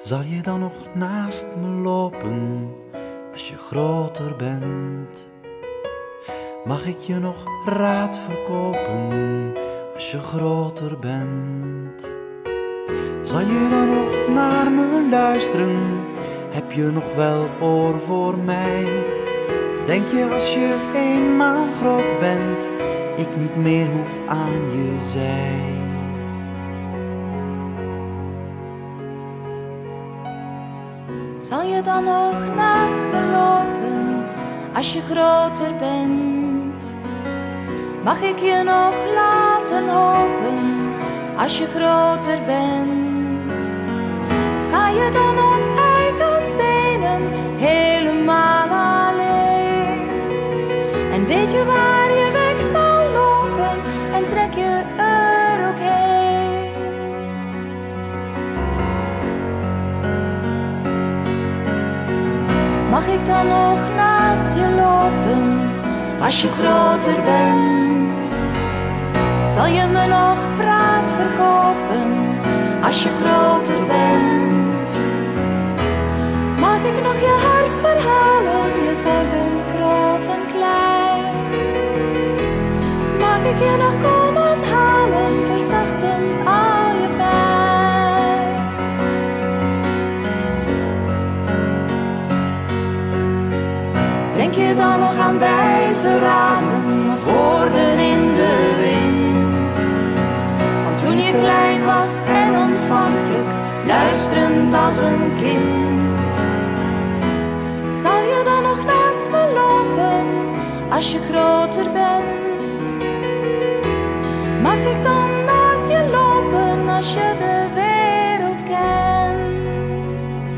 Zal je dan nog naast me lopen als je groter bent? Mag ik je nog raad verkopen als je groter bent? Zal je dan nog naar me luisteren? Heb je nog wel oor voor mij? Of denk je als je eenmaal groot bent, ik niet meer hoef aan je zij? Zal je dan nog naast me lopen als je groter bent? Mag ik je nog laten hopen als je groter bent? Of ga je dan op eigen benen helemaal alleen? En weet je waar je weg zal lopen en trek je er ook heen? Mag ik dan nog naast je lopen als je groter bent? Zal je me nog praat verkopen als je groter bent? Mag ik nog je hartsverhalen, je zorgen groot en klein? Mag ik je nog komen halen, verzachten al je pijn? Denk je dan nog aan wijze raden of woorden in de wind? Van toen je klein was en ontvankelijk, luisterend als een kind. Zal je dan nog naast me lopen als je groter bent? Mag ik dan naast je lopen als je de wereld kent?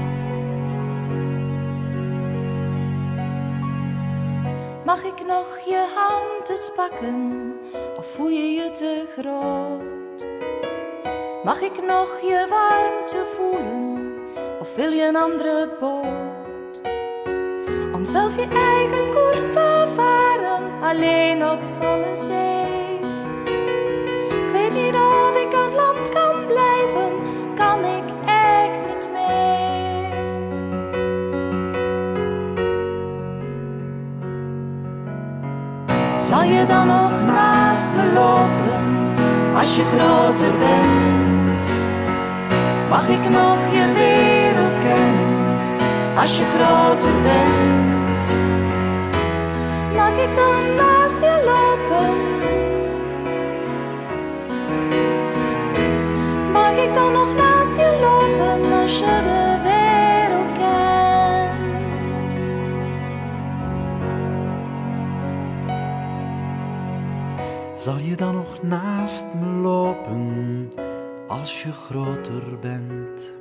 Mag ik nog je hand eens pakken, of voel je je te groot? Mag ik nog je warmte voelen, of wil je een andere boot? Om zelf je eigen koers te varen, alleen op volle zee. Ik weet niet of ik aan land kan blijven, kan ik echt niet mee. Zal je dan nog naast me lopen als je groter bent? Mag ik nog je wereld kennen als je groter bent? Mag ik dan naast je lopen? Mag ik dan nog naast je lopen als je de wereld kent? Zal je dan nog naast me lopen als je groter bent?